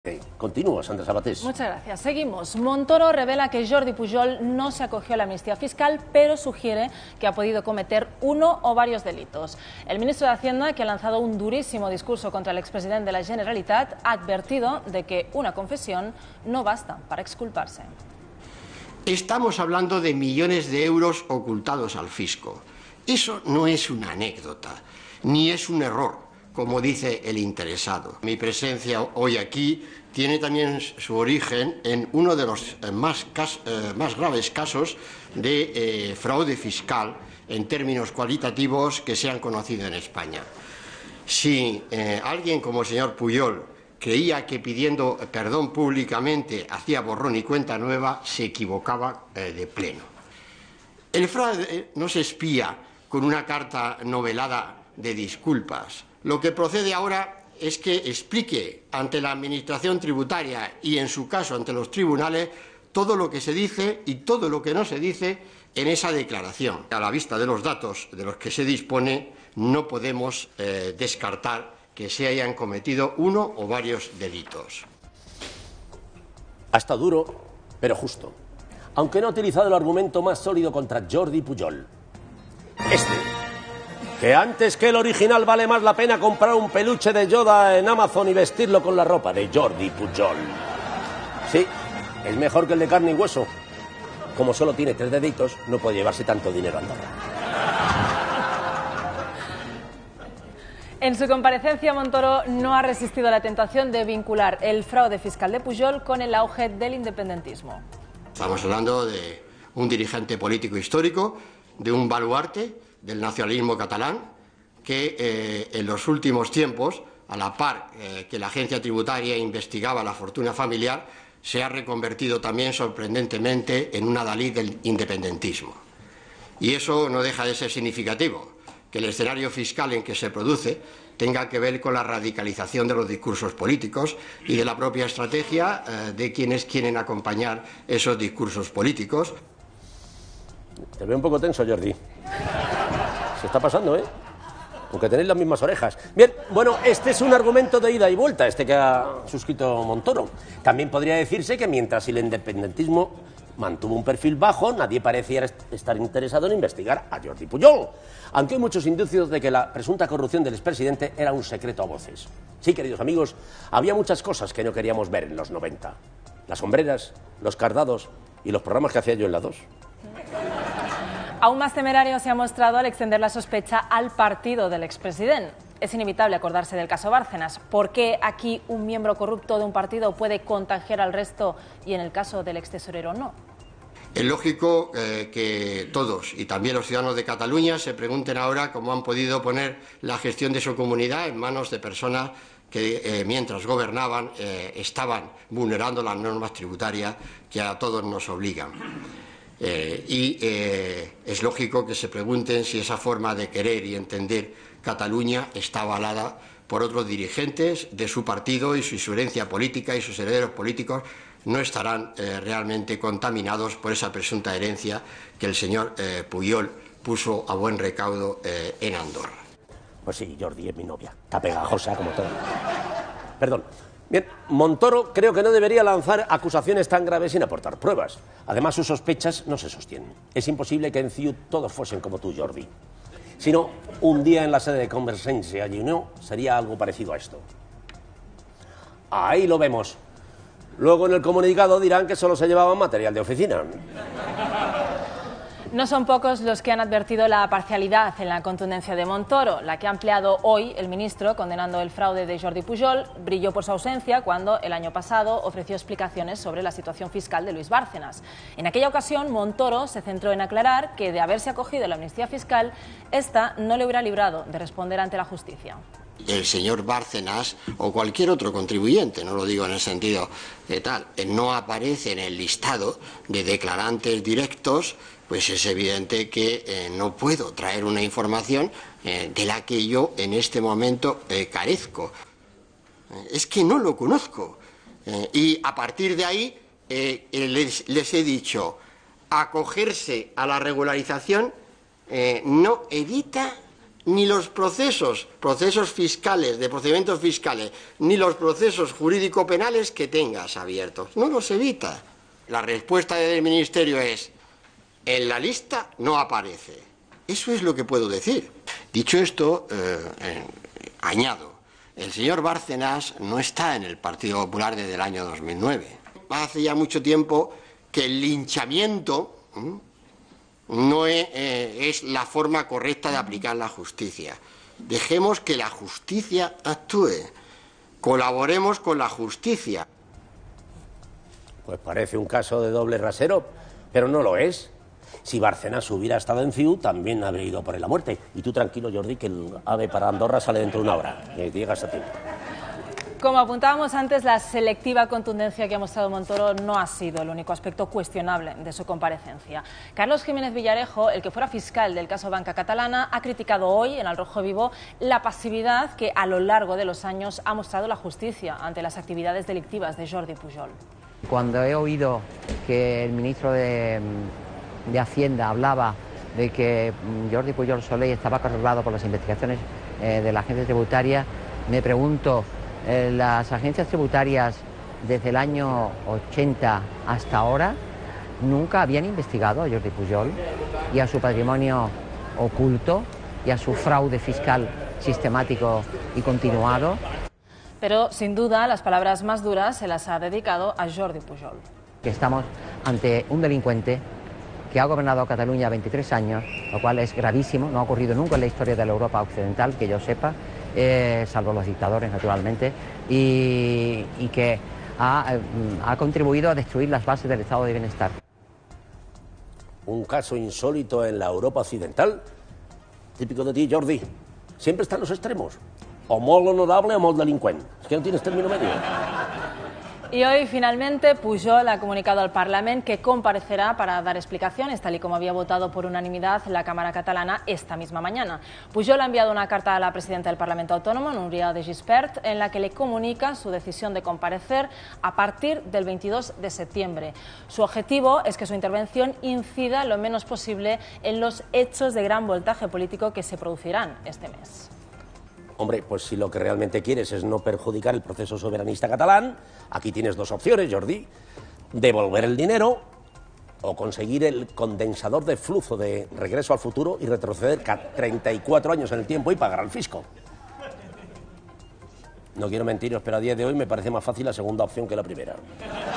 Continúa, Sandra Sabatés. Muchas gracias. Seguimos. Montoro revela que Jordi Pujol no se acogió a la amnistía fiscal, pero sugiere que ha podido cometer uno o varios delitos. El ministro de Hacienda, que ha lanzado un durísimo discurso contra el expresidente de la Generalitat, ha advertido de que una confesión no basta para exculparse. Estamos hablando de millones de euros ocultados al fisco. Eso no es una anécdota, ni es un error, como dice el interesado. Mi presencia hoy aquí tiene también su origen en uno de los más graves casos de fraude fiscal en términos cualitativos que se han conocido en España. Si alguien como el señor Pujol creía que pidiendo perdón públicamente hacía borrón y cuenta nueva, se equivocaba de pleno. El fraude no se expía con una carta novelada de disculpas. Lo que procede ahora es que explique ante la Administración tributaria y, en su caso, ante los tribunales, todo lo que se dice y todo lo que no se dice en esa declaración. A la vista de los datos de los que se dispone, no podemos descartar que se hayan cometido uno o varios delitos. Ha estado duro, pero justo. Aunque no ha utilizado el argumento más sólido contra Jordi Pujol. Que antes que el original vale más la pena comprar un peluche de Yoda en Amazon y vestirlo con la ropa de Jordi Pujol. Sí, es mejor que el de carne y hueso. Como solo tiene 3 deditos, no puede llevarse tanto dinero a Andorra. En su comparecencia, Montoro no ha resistido a la tentación de vincular el fraude fiscal de Pujol con el auge del independentismo. Estamos hablando de un dirigente político histórico, de un baluarte del nacionalismo catalán, que en los últimos tiempos, a la par que la agencia tributaria investigaba la fortuna familiar, se ha reconvertido también sorprendentemente en un adalid del independentismo. Y eso no deja de ser significativo, que el escenario fiscal en que se produce tenga que ver con la radicalización de los discursos políticos y de la propia estrategia de quienes quieren acompañar esos discursos políticos. Te veo un poco tenso, Jordi. Se está pasando, ¿eh? Aunque tenéis las mismas orejas. Bien, bueno, este es un argumento de ida y vuelta, este que ha suscrito Montoro. También podría decirse que mientras el independentismo mantuvo un perfil bajo, nadie parecía estar interesado en investigar a Jordi Pujol. Aunque hay muchos indicios de que la presunta corrupción del expresidente era un secreto a voces. Sí, queridos amigos, había muchas cosas que no queríamos ver en los 90. Las sombreras, los cardados y los programas que hacía yo en la 2. Aún más temerario se ha mostrado al extender la sospecha al partido del expresidente. Es inevitable acordarse del caso Bárcenas. ¿Por qué aquí un miembro corrupto de un partido puede contagiar al resto y en el caso del extesorero no? Es lógico que todos, y también los ciudadanos de Cataluña, se pregunten ahora cómo han podido poner la gestión de su comunidad en manos de personas que mientras gobernaban estaban vulnerando las normas tributarias que a todos nos obligan. Es lógico que se pregunten si esa forma de querer y entender Cataluña está avalada por otros dirigentes de su partido y su herencia política y sus herederos políticos no estarán realmente contaminados por esa presunta herencia que el señor Pujol puso a buen recaudo en Andorra. Pues sí, Jordi es mi novia. Está pegajosa como todo. Perdón. Bien, Montoro creo que no debería lanzar acusaciones tan graves sin aportar pruebas. Además, sus sospechas no se sostienen. Es imposible que en CIU todos fuesen como tú, Jordi. Si no, un día en la sede de Convergencia y Unió sería algo parecido a esto. Ahí lo vemos. Luego en el comunicado dirán que solo se llevaba material de oficina. No son pocos los que han advertido la parcialidad en la contundencia de Montoro. La que ha empleado hoy el ministro, condenando el fraude de Jordi Pujol, brilló por su ausencia cuando el año pasado ofreció explicaciones sobre la situación fiscal de Luis Bárcenas. En aquella ocasión, Montoro se centró en aclarar que, de haberse acogido a la amnistía fiscal, esta no le hubiera librado de responder ante la justicia. El señor Bárcenas o cualquier otro contribuyente, no lo digo en el sentido de tal, no aparece en el listado de declarantes directos, pues es evidente que no puedo traer una información de la que yo en este momento carezco. Es que no lo conozco. Y a partir de ahí les he dicho, acogerse a la regularización no evita ni los procesos fiscales, de procedimientos fiscales, ni los procesos jurídico-penales que tengas abiertos. No los evita. La respuesta del Ministerio es: en la lista no aparece. Eso es lo que puedo decir. Dicho esto, añado, el señor Bárcenas no está en el Partido Popular desde el año 2009. Hace ya mucho tiempo que el linchamiento no es la forma correcta de aplicar la justicia. Dejemos que la justicia actúe. Colaboremos con la justicia. Pues parece un caso de doble rasero, pero no lo es. Si Bárcenas hubiera estado en CiU, también habría ido por él la muerte. Y tú tranquilo, Jordi, que el AVE para Andorra sale dentro de una hora. Y llegas a tiempo. Como apuntábamos antes, la selectiva contundencia que ha mostrado Montoro no ha sido el único aspecto cuestionable de su comparecencia. Carlos Jiménez Villarejo, el que fuera fiscal del caso Banca Catalana, ha criticado hoy en Al Rojo Vivo la pasividad que a lo largo de los años ha mostrado la justicia ante las actividades delictivas de Jordi Pujol. Cuando he oído que el ministro de Hacienda hablaba de que Jordi Pujol Soley estaba controlado por las investigaciones de la agencia tributaria, me pregunto, las agencias tributarias desde el año 80 hasta ahora nunca habían investigado a Jordi Pujol y a su patrimonio oculto y a su fraude fiscal sistemático y continuado. Pero, sin duda, las palabras más duras se las ha dedicado a Jordi Pujol. Que estamos ante un delincuente que ha gobernado Cataluña 23 años, lo cual es gravísimo, no ha ocurrido nunca en la historia de la Europa occidental, que yo sepa, salvo los dictadores, naturalmente, y que ha contribuido a destruir las bases del estado de bienestar. Un caso insólito en la Europa occidental, típico de ti, Jordi. Siempre están los extremos, o molt honorable o molt delincuent. Es que no tienes término medio. Y hoy, finalmente, Pujol ha comunicado al Parlament que comparecerá para dar explicaciones, tal y como había votado por unanimidad la Cámara catalana esta misma mañana. Pujol ha enviado una carta a la presidenta del Parlamento Autónomo, Núria de Gispert, en la que le comunica su decisión de comparecer a partir del 22 de septiembre. Su objetivo es que su intervención incida lo menos posible en los hechos de gran voltaje político que se producirán este mes. Hombre, pues si lo que realmente quieres es no perjudicar el proceso soberanista catalán, aquí tienes dos opciones, Jordi: devolver el dinero o conseguir el condensador de flujo de Regreso al Futuro y retroceder 34 años en el tiempo y pagar al fisco. No quiero mentiros, pero a día de hoy me parece más fácil la segunda opción que la primera.